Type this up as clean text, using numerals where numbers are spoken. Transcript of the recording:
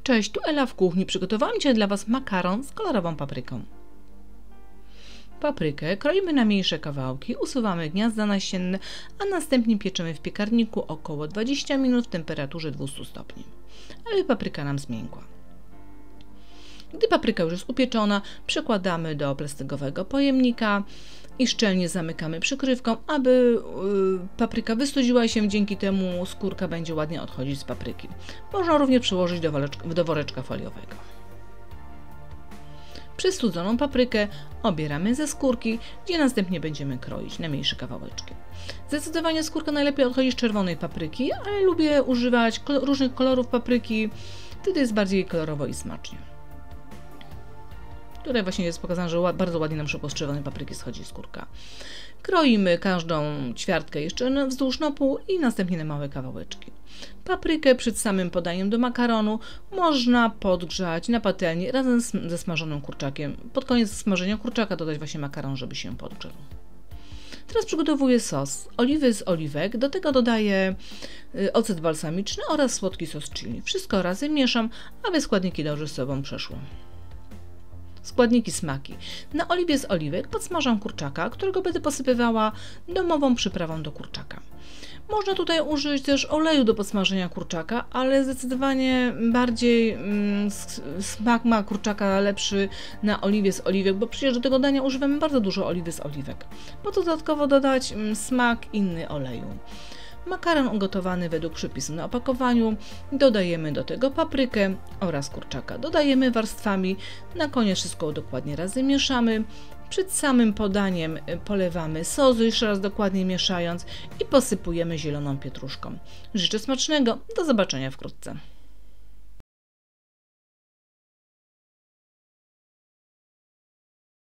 Cześć, tu Ela w kuchni. Przygotowałam dzisiaj dla Was makaron z kolorową papryką. Paprykę kroimy na mniejsze kawałki, usuwamy gniazda nasienne, a następnie pieczemy w piekarniku około 20 minut w temperaturze 200 stopni, aby papryka nam zmiękła. Gdy papryka już jest upieczona, przekładamy do plastikowego pojemnika i szczelnie zamykamy przykrywką, aby papryka wystudziła się, dzięki temu skórka będzie ładnie odchodzić z papryki. Można również przełożyć do woreczka foliowego. Przystudzoną paprykę obieramy ze skórki, gdzie następnie będziemy kroić na mniejsze kawałeczki. Zdecydowanie skórka najlepiej odchodzi z czerwonej papryki, ale lubię używać różnych kolorów papryki, wtedy jest bardziej kolorowo i smacznie. Tutaj właśnie jest pokazane, że bardzo ładnie nam z czerwonej papryki schodzi skórka. Kroimy każdą ćwiartkę jeszcze wzdłuż na pół i następnie na małe kawałeczki. Paprykę przed samym podaniem do makaronu można podgrzać na patelni razem ze smażonym kurczakiem. Pod koniec smażenia kurczaka dodać właśnie makaron, żeby się podgrzał. Teraz przygotowuję sos. Oliwy z oliwek, do tego dodaję ocet balsamiczny oraz słodki sos chili. Wszystko razem mieszam, aby składniki dobrze z sobą przeszły. Składniki smaki. Na oliwie z oliwek podsmażam kurczaka, którego będę posypywała domową przyprawą do kurczaka. Można tutaj użyć też oleju do podsmażenia kurczaka, ale zdecydowanie bardziej smak ma kurczaka lepszy na oliwie z oliwek, bo przecież do tego dania używamy bardzo dużo oliwy z oliwek. Po to dodatkowo dodać smak inny oleju. Makaron ugotowany według przepisu na opakowaniu, dodajemy do tego paprykę oraz kurczaka. Dodajemy warstwami, na koniec wszystko dokładnie razem mieszamy. Przed samym podaniem polewamy sos, jeszcze raz dokładnie mieszając i posypujemy zieloną pietruszką. Życzę smacznego, do zobaczenia wkrótce.